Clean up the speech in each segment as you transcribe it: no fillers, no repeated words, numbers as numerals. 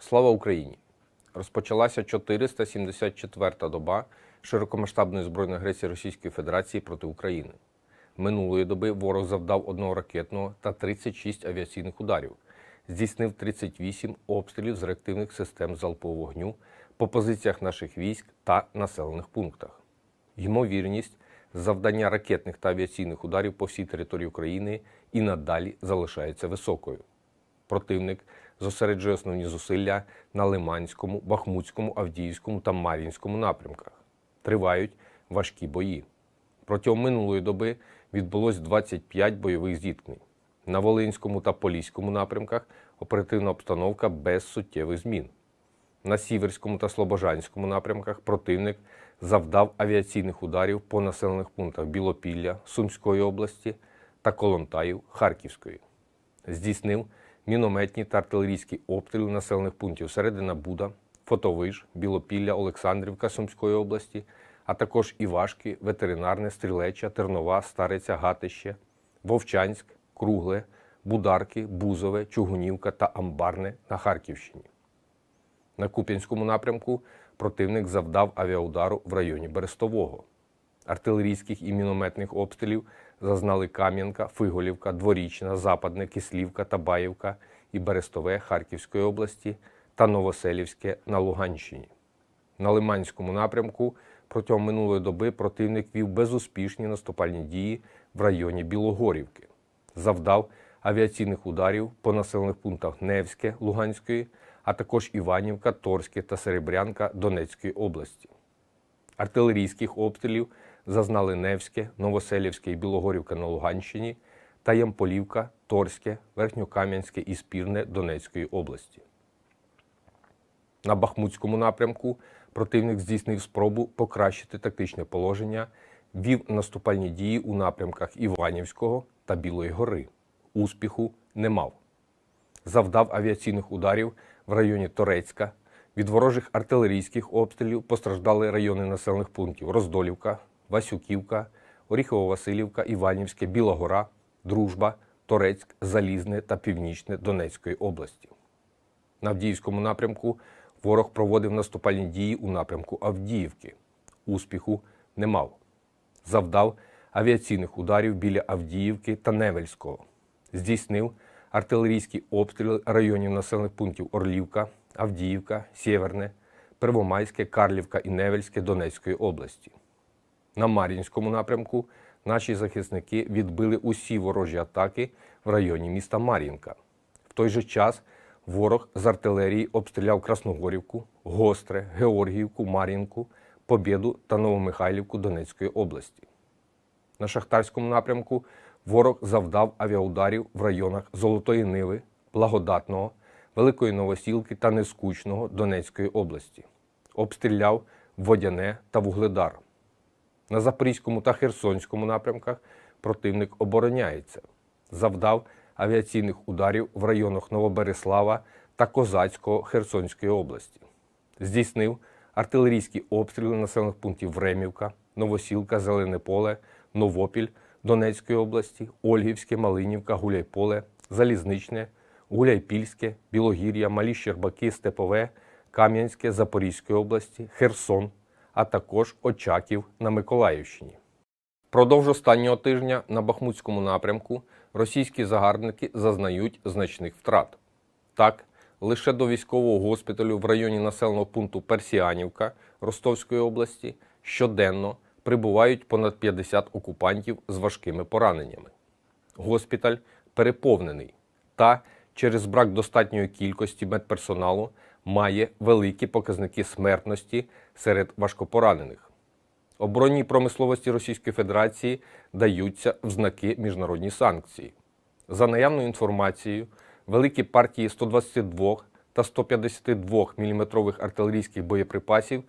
Слава Україні! Розпочалася 474-та доба широкомасштабної збройної агресії Російської Федерації проти України. Минулої доби ворог завдав 1 ракетного та 36 авіаційних ударів, здійснив 38 обстрілів з реактивних систем залпового вогню по позиціях наших військ та населених пунктах. Ймовірність завдання ракетних та авіаційних ударів по всій території України і надалі залишається високою. Противник зосереджує основні зусилля на Лиманському, Бахмутському, Авдіївському та Мар'їнському напрямках. Тривають важкі бої. Протягом минулої доби відбулось 25 бойових зіткнень. На Волинському та Поліському напрямках оперативна обстановка без суттєвих змін. На Сіверському та Слобожанському напрямках противник завдав авіаційних ударів по населених пунктах Білопілля Сумської області та Колонтаїв Харківської. Здійснив мінометні та артилерійські обстріли населених пунктів Середина Буда, Фотовиж, Білопілля, Олександрівка Сумської області, а також Івашки, Ветеринарне, Стрілеча, Тернова, Стариця, Гатище, Вовчанськ, Кругле, Бударки, Бузове, Чугунівка та Амбарне на Харківщині. На Куп'янському напрямку противник завдав авіаудару в районі Берестового. Артилерійських і мінометних обстрілів зазнали Кам'янка, Фиголівка, Дворічна, Западне, Кислівка, Табаївка і Берестове Харківської області та Новоселівське на Луганщині. На Лиманському напрямку протягом минулої доби противник вів безуспішні наступальні дії в районі Білогорівки. Завдав авіаційних ударів по населених пунктах Невське Луганської, а також Іванівка, Торське та Серебрянка Донецької області. Артилерійських обстрілів зазнали Невське, Новоселівське і Білогорівка на Луганщині та Ямполівка, Торське, Верхньокам'янське і Спірне Донецької області. На Бахмутському напрямку противник здійснив спробу покращити тактичне положення, вів наступальні дії у напрямках Іванівського та Білої гори. Успіху не мав. Завдав авіаційних ударів в районі Торецька. Від ворожих артилерійських обстрілів постраждали райони населених пунктів Роздолівка, Васюківка, Оріхово-Василівка, Іванівське, Біла Гора, Дружба, Торецьк, Залізне та Північне Донецької області. На Авдіївському напрямку ворог проводив наступальні дії у напрямку Авдіївки. Успіху не мав. Завдав авіаційних ударів біля Авдіївки та Невельського. Здійснив артилерійські обстріли районів населених пунктів Орлівка, Авдіївка, Сєверне, Первомайське, Карлівка і Невельське Донецької області. На Мар'їнському напрямку наші захисники відбили усі ворожі атаки в районі міста Мар'їнка. В той же час ворог з артилерії обстріляв Красногорівку, Гостре, Георгіївку, Мар'їнку, Побєду та Новомихайлівку Донецької області. На Шахтарському напрямку ворог завдав авіаударів в районах Золотої Ниви, Благодатного, Великої Новосілки та Нескучного Донецької області. Обстріляв Водяне та Вугледар. На Запорізькому та Херсонському напрямках противник обороняється. Завдав авіаційних ударів в районах Новобереслава та Козацького Херсонської області. Здійснив артилерійські обстріли населених пунктів Времівка, Новосілка, Зелене Поле, Новопіль Донецької області, Ольгівське, Малинівка, Гуляйполе, Залізничне, Гуляйпільське, Білогір'я, Малі Щербаки, Степове, Кам'янське Запорізької області, Херсон, а також Очаків на Миколаївщині. Впродовж останнього тижня на Бахмутському напрямку російські загарбники зазнають значних втрат. Так, лише до військового госпіталю в районі населеного пункту Персіанівка Ростовської області щоденно прибувають понад 50 окупантів з важкими пораненнями. Госпіталь переповнений та через брак достатньої кількості медперсоналу має великі показники смертності серед важкопоранених. Оборонній промисловості Російської Федерації даються в знаки міжнародні санкції. За наявною інформацією, великі партії 122 та 152 мм артилерійських боєприпасів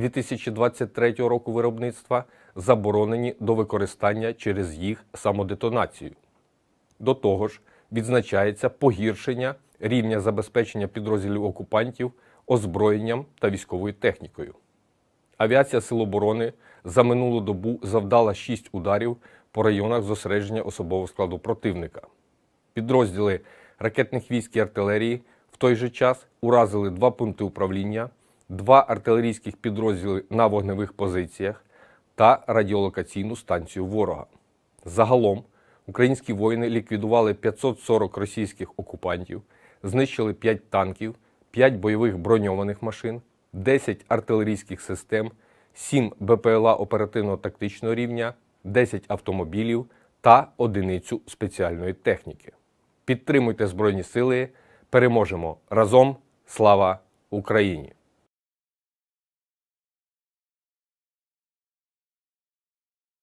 2023 року виробництва заборонені до використання через їх самодетонацію. До того ж, відзначається погіршення рівня забезпечення підрозділів окупантів озброєнням та військовою технікою. Авіація Сил оборони за минулу добу завдала 6 ударів по районах зосередження особового складу противника. Підрозділи ракетних військ і артилерії В той же час уразили 2 пункти управління, 2 артилерійських підрозділи на вогневих позиціях та радіолокаційну станцію ворога. Загалом українські воїни ліквідували 540 російських окупантів, знищили 5 танків, 5 бойових броньованих машин, 10 артилерійських систем, 7 БПЛА оперативно-тактичного рівня, 10 автомобілів та 1 спеціальної техніки. Підтримуйте Збройні Сили, переможемо разом! Слава Україні!